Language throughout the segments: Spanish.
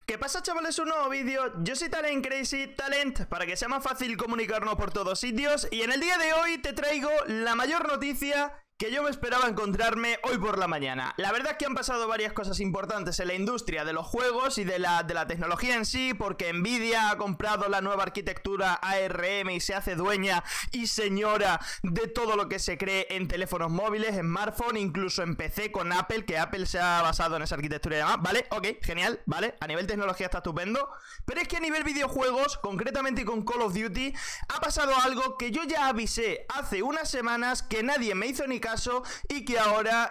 ¿Qué pasa, chavales? Un nuevo vídeo. Yo soy Talent Crazy Talent, para que sea más fácil comunicarnos por todos sitios. Y en el día de hoy te traigo la mayor noticia que yo me esperaba encontrarme hoy por la mañana. La verdad es que han pasado varias cosas importantes en la industria de los juegos y de la tecnología en sí, porque Nvidia ha comprado la nueva arquitectura ARM y se hace dueña y señora de todo lo que se cree en teléfonos móviles, en smartphone, incluso en PC con Apple, que Apple se ha basado en esa arquitectura y demás. Vale, ok, genial, vale, a nivel tecnología está estupendo. Pero es que a nivel videojuegos, concretamente con Call of Duty, ha pasado algo que yo ya avisé hace unas semanas, que nadie me hizo ni caso, y que ahora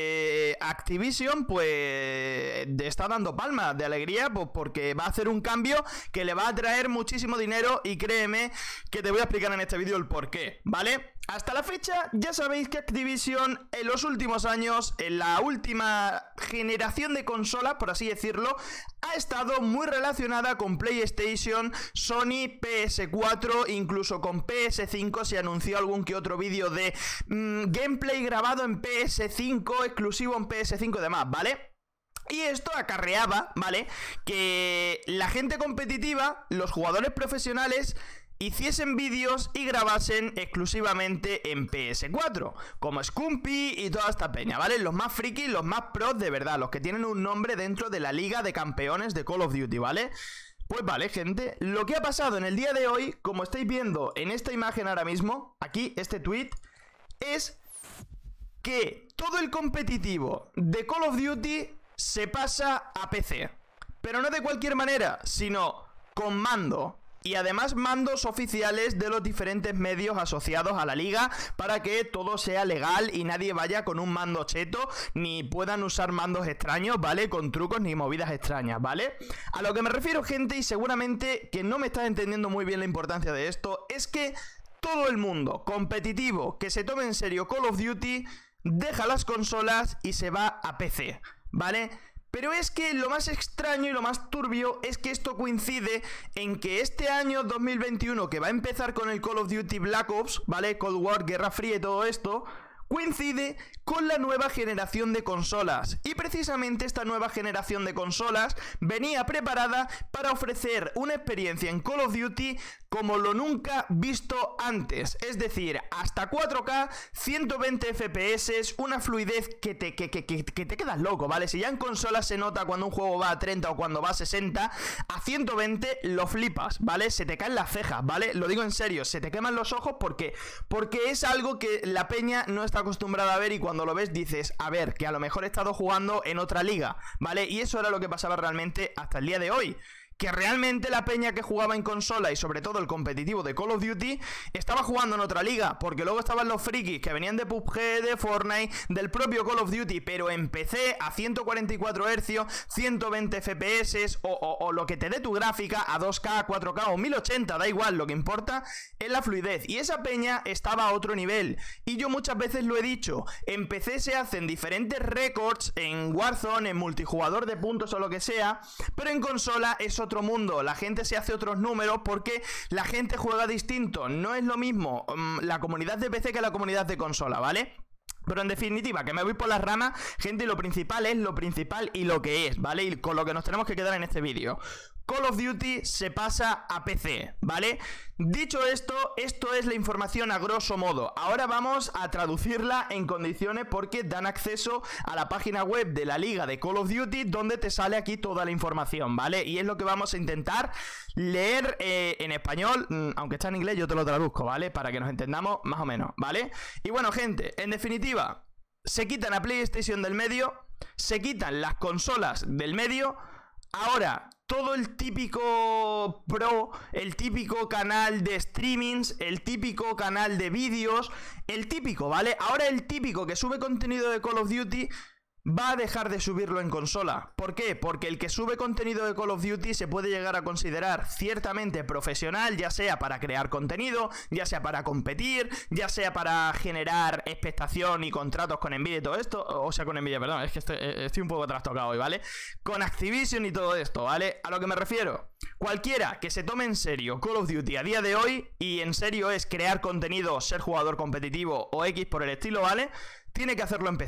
Activision pues está dando palmas de alegría, pues porque va a hacer un cambio que le va a traer muchísimo dinero, y créeme que te voy a explicar en este vídeo el porqué, ¿vale? Hasta la fecha ya sabéis que Activision en los últimos años, en la última generación de consolas, por así decirlo, ha estado muy relacionada con PlayStation, Sony, PS4, incluso con PS5 se anunció algún que otro vídeo de gameplay grabado en PS5, exclusivo en PS5 y demás, ¿vale? Y esto acarreaba, ¿vale?, que la gente competitiva, los jugadores profesionales, hiciesen vídeos y grabasen exclusivamente en PS4, como Scumpy y toda esta peña, ¿vale? Los más frikis, los más pros de verdad, los que tienen un nombre dentro de la liga de campeones de Call of Duty, ¿vale? Pues vale, gente, lo que ha pasado en el día de hoy, como estáis viendo en esta imagen ahora mismo, aquí, este tweet, es que todo el competitivo de Call of Duty se pasa a PC. Pero no de cualquier manera, sino con mando. Y además mandos oficiales de los diferentes medios asociados a la liga, para que todo sea legal y nadie vaya con un mando cheto, ni puedan usar mandos extraños, ¿vale? Con trucos ni movidas extrañas, ¿vale? A lo que me refiero, gente, y seguramente que no me estás entendiendo muy bien la importancia de esto, es que todo el mundo competitivo que se tome en serio Call of Duty deja las consolas y se va a PC, ¿vale? Pero es que lo más extraño y lo más turbio es que esto coincide en que este año 2021, que va a empezar con el Call of Duty Black Ops, ¿vale? Cold War, Guerra Fría y todo esto, coincide con la nueva generación de consolas. Y precisamente esta nueva generación de consolas venía preparada para ofrecer una experiencia en Call of Duty como lo nunca visto antes. Es decir, hasta 4K, 120 FPS, una fluidez que te quedas loco, ¿vale? Si ya en consolas se nota cuando un juego va a 30 o cuando va a 60, a 120 lo flipas, ¿vale? Se te caen las cejas, ¿vale? Lo digo en serio, se te queman los ojos porque es algo que la peña no está acostumbrada a ver, y cuando lo ves dices, a ver, que a lo mejor he estado jugando en otra liga, ¿vale? Y eso era lo que pasaba realmente hasta el día de hoy, que realmente la peña que jugaba en consola, y sobre todo el competitivo de Call of Duty, estaba jugando en otra liga, porque luego estaban los frikis que venían de PUBG, de Fortnite, del propio Call of Duty, pero en PC a 144 Hz, 120 FPS o lo que te dé tu gráfica, a 2K, 4K o 1080, da igual, lo que importa es la fluidez, y esa peña estaba a otro nivel. Y yo muchas veces lo he dicho, en PC se hacen diferentes récords, en Warzone, en multijugador de puntos o lo que sea, pero en consola es otro mundo, la gente se hace otros números porque la gente juega distinto, no es lo mismo la comunidad de PC que la comunidad de consola, ¿vale? Pero en definitiva, que me voy por las ramas, gente, y lo principal es lo principal y lo que es, ¿vale? Y con lo que nos tenemos que quedar en este vídeo. Call of Duty se pasa a PC, ¿vale? Dicho esto, esto es la información a grosso modo. Ahora vamos a traducirla en condiciones, porque dan acceso a la página web de la liga de Call of Duty, donde te sale aquí toda la información, ¿vale? Y es lo que vamos a intentar leer en español, aunque está en inglés yo te lo traduzco, ¿vale? Para que nos entendamos más o menos, ¿vale? Y bueno, gente, en definitiva, se quitan a PlayStation del medio, se quitan las consolas del medio. Ahora, todo el típico pro, el típico canal de streamings, el típico canal de vídeos, el típico, ¿vale? Ahora el típico que sube contenido de Call of Duty va a dejar de subirlo en consola. ¿Por qué? Porque el que sube contenido de Call of Duty se puede llegar a considerar ciertamente profesional, ya sea para crear contenido, ya sea para competir, ya sea para generar expectación y contratos con Nvidia y todo esto. O sea, con Nvidia, perdón, es que estoy un poco trastocado hoy, ¿vale? Con Activision y todo esto, ¿vale? A lo que me refiero, cualquiera que se tome en serio Call of Duty a día de hoy, y en serio es crear contenido, ser jugador competitivo o X por el estilo, ¿vale? Tiene que hacerlo en PC.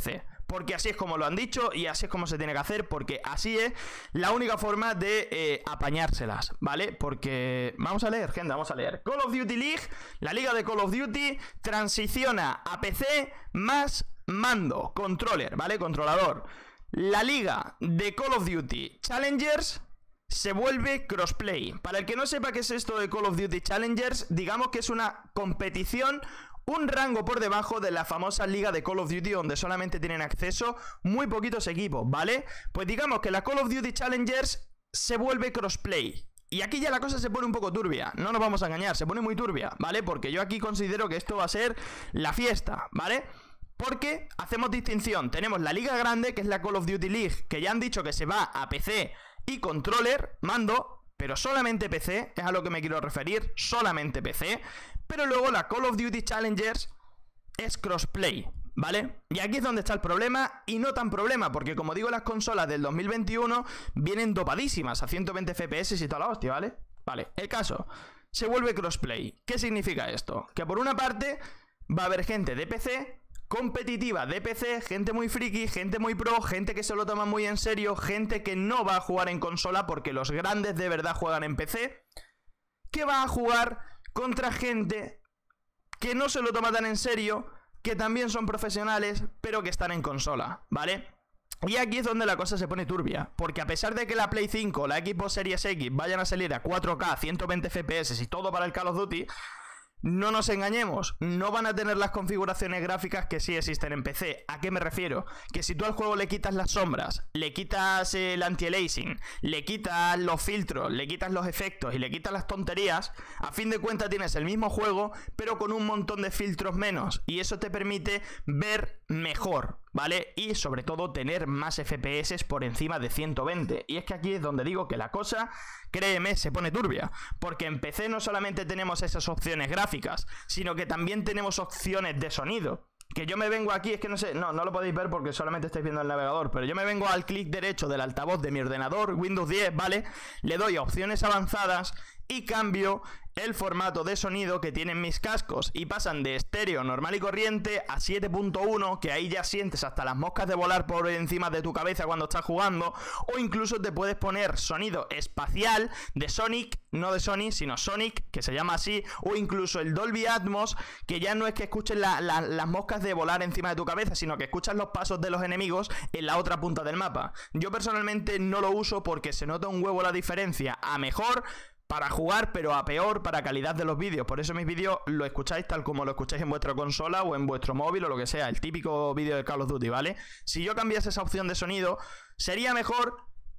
porque así es como lo han dicho y así es como se tiene que hacer, porque así es la única forma de apañárselas, ¿vale? Porque vamos a leer, gente, vamos a leer. Call of Duty League, la liga de Call of Duty, transiciona a PC más mando, controller, ¿vale? Controlador. La liga de Call of Duty Challengers se vuelve crossplay. Para el que no sepa qué es esto de Call of Duty Challengers, digamos que es una competición, un rango por debajo de la famosa liga de Call of Duty, donde solamente tienen acceso muy poquitos equipos, ¿vale? Pues digamos que la Call of Duty Challengers se vuelve crossplay. Y aquí ya la cosa se pone un poco turbia, no nos vamos a engañar, se pone muy turbia, ¿vale? Porque yo aquí considero que esto va a ser la fiesta, ¿vale? Porque hacemos distinción, tenemos la liga grande, que es la Call of Duty League, que ya han dicho que se va a PC y controller, mando, pero solamente PC, es a lo que me quiero referir, solamente PC. Pero luego la Call of Duty Challengers es crossplay, ¿vale? Y aquí es donde está el problema, y no tan problema, porque como digo, las consolas del 2021 vienen dopadísimas a 120 FPS y toda la hostia, ¿vale? Vale, el caso, se vuelve crossplay. ¿Qué significa esto? Que por una parte va a haber gente de PC, competitiva de PC, gente muy friki, gente muy pro, gente que se lo toma muy en serio, gente que no va a jugar en consola porque los grandes de verdad juegan en PC, que va a jugar contra gente que no se lo toma tan en serio, que también son profesionales, pero que están en consola, ¿vale? Y aquí es donde la cosa se pone turbia, porque a pesar de que la Play 5 o la Xbox Series X vayan a salir a 4K, 120 FPS y todo para el Call of Duty, no nos engañemos, no van a tener las configuraciones gráficas que sí existen en PC. ¿A qué me refiero? Que si tú al juego le quitas las sombras, le quitas el anti-aliasing, le quitas los filtros, le quitas los efectos y le quitas las tonterías, a fin de cuentas tienes el mismo juego, pero con un montón de filtros menos. Y eso te permite ver mejor, ¿vale? Y sobre todo tener más FPS por encima de 120. Y es que aquí es donde digo que la cosa, créeme, se pone turbia, porque en PC no solamente tenemos esas opciones gráficas, sino que también tenemos opciones de sonido. Que yo me vengo aquí, es que no sé, no lo podéis ver porque solamente estáis viendo el navegador, pero yo me vengo al clic derecho del altavoz de mi ordenador, Windows 10, ¿vale? Le doy a opciones avanzadas y cambio el formato de sonido que tienen mis cascos y pasan de estéreo normal y corriente a 7.1, que ahí ya sientes hasta las moscas de volar por encima de tu cabeza cuando estás jugando, o incluso te puedes poner sonido espacial de Sonic, no de Sony, sino Sonic, que se llama así, o incluso el Dolby Atmos, que ya no es que escuches las moscas de volar encima de tu cabeza, sino que escuchas los pasos de los enemigos en la otra punta del mapa. Yo personalmente no lo uso porque se nota un huevo la diferencia a mejor para jugar, pero a peor para calidad de los vídeos. Por eso mis vídeos lo escucháis tal como lo escucháis en vuestra consola o en vuestro móvil o lo que sea, el típico vídeo de Call of Duty, ¿vale? Si yo cambiase esa opción de sonido, sería mejor,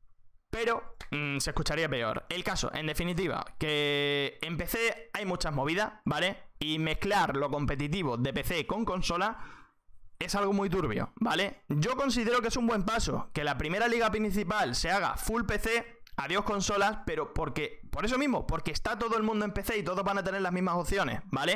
pero se escucharía peor. El caso, en definitiva, que en PC hay muchas movidas, ¿vale? Y mezclar lo competitivo de PC con consola es algo muy turbio, ¿vale? Yo considero que es un buen paso, que la primera liga principal se haga full PC, adiós consolas, pero por eso mismo, porque está todo el mundo en PC y todos van a tener las mismas opciones, ¿vale?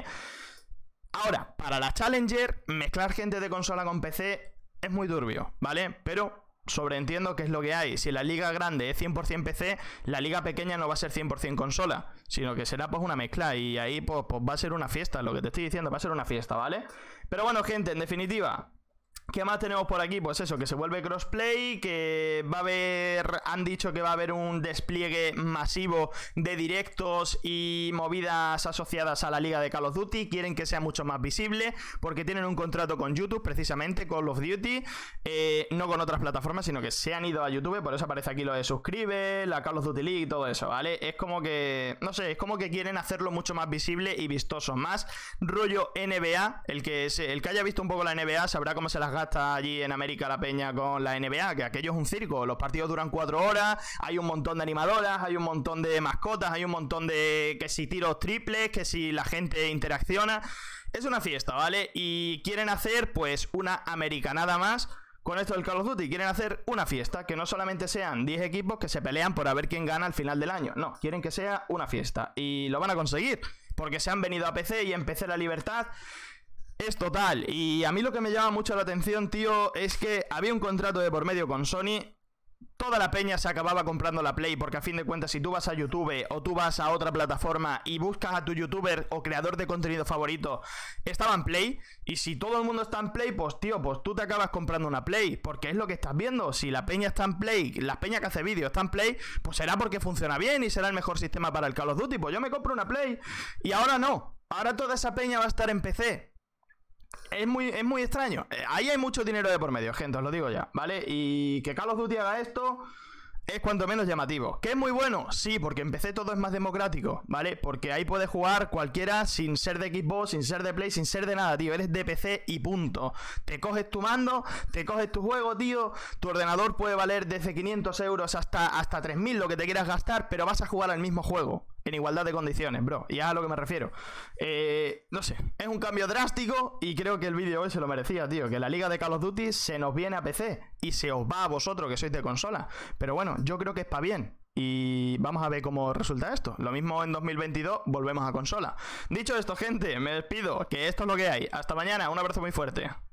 Ahora, para la Challenger, mezclar gente de consola con PC es muy turbio, ¿vale? Pero sobreentiendo que es lo que hay. Si la liga grande es 100% PC, la liga pequeña no va a ser 100% consola, sino que será pues una mezcla y ahí pues va a ser una fiesta, lo que te estoy diciendo, va a ser una fiesta, ¿vale? Pero bueno, gente, en definitiva, ¿qué más tenemos por aquí? Pues eso, que se vuelve crossplay, que va a haber, han dicho que va a haber un despliegue masivo de directos y movidas asociadas a la liga de Call of Duty. Quieren que sea mucho más visible porque tienen un contrato con YouTube, precisamente Call of Duty, no con otras plataformas, sino que se han ido a YouTube. Por eso aparece aquí lo de suscribe, la Call of Duty League y todo eso, ¿vale? Es como que, no sé, es como que quieren hacerlo mucho más visible y vistoso, más rollo NBA. El que haya visto un poco la NBA sabrá cómo se las gasta allí en América la peña con la NBA, que aquello es un circo. Los partidos duran 4 horas, hay un montón de animadoras, hay un montón de mascotas, hay un montón de que si tiros triples, que si la gente interacciona. Es una fiesta, ¿vale? Y quieren hacer pues una americanada más con esto del Call of Duty. Quieren hacer una fiesta, que no solamente sean 10 equipos que se pelean por a ver quién gana al final del año. No, quieren que sea una fiesta y lo van a conseguir porque se han venido a PC y en PC la libertad es total. Y a mí lo que me llama mucho la atención, tío, es que había un contrato de por medio con Sony toda la peña se acababa comprando la Play, porque a fin de cuentas si tú vas a YouTube o tú vas a otra plataforma y buscas a tu youtuber o creador de contenido favorito, estaba en Play, y si todo el mundo está en Play, pues tío, pues tú te acabas comprando una Play, porque es lo que estás viendo. Si la peña está en Play, la peña que hace vídeos está en Play, pues será porque funciona bien y será el mejor sistema para el Call of Duty. Pues yo me compro una Play, y ahora no, ahora toda esa peña va a estar en PC. Es muy extraño. Ahí hay mucho dinero de por medio, gente, os lo digo ya, ¿vale? Y que Call of Duty haga esto es cuanto menos llamativo. ¿Que es muy bueno? Sí, porque en PC todo es más democrático, ¿vale? Porque ahí puede jugar cualquiera sin ser de Xbox, sin ser de Play, sin ser de nada, tío. Eres de PC y punto. Te coges tu mando, te coges tu juego, tío. Tu ordenador puede valer desde 500 euros hasta 3000, lo que te quieras gastar, pero vas a jugar al mismo juego en igualdad de condiciones, bro. Y a lo que me refiero. No sé, es un cambio drástico y creo que el vídeo hoy se lo merecía, tío. Que la liga de Call of Duty se nos viene a PC y se os va a vosotros que sois de consola. Pero bueno, yo creo que es para bien. Y vamos a ver cómo resulta esto. Lo mismo en 2022, volvemos a consola. Dicho esto, gente, me despido. Que esto es lo que hay. Hasta mañana, un abrazo muy fuerte.